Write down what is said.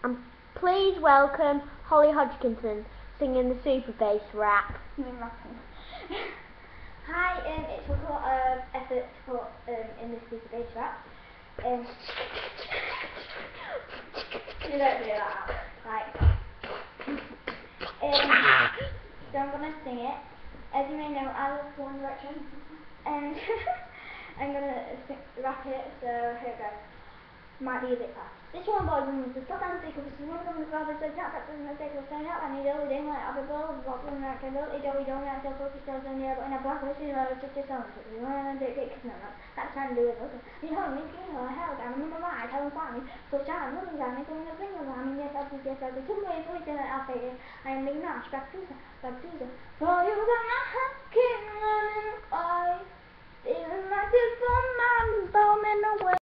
And please welcome Holly Hodgkinson singing the super bass rap. You mean rapping? Hi, it took a lot of effort to put in this super bass rap. You don't do that. Like, so I'm gonna sing it. As you may know, I love One Direction, and I'm gonna rap it. So here it goes. Might be a bit fast. This one boy was the stop and think of this one from the father says not that's the mistake of sign up and he don't didn't like other balls but when I can do it don't have to focus on the air but in a black list you know just on it you want to do it because no that's trying to do it you know me you know hell I remember my I tell him family so John looking down it's on the finger I mean yes I'll be some way so it's I'll say it I'm being not back to the for you the king running away feeling like this for my bone in the way.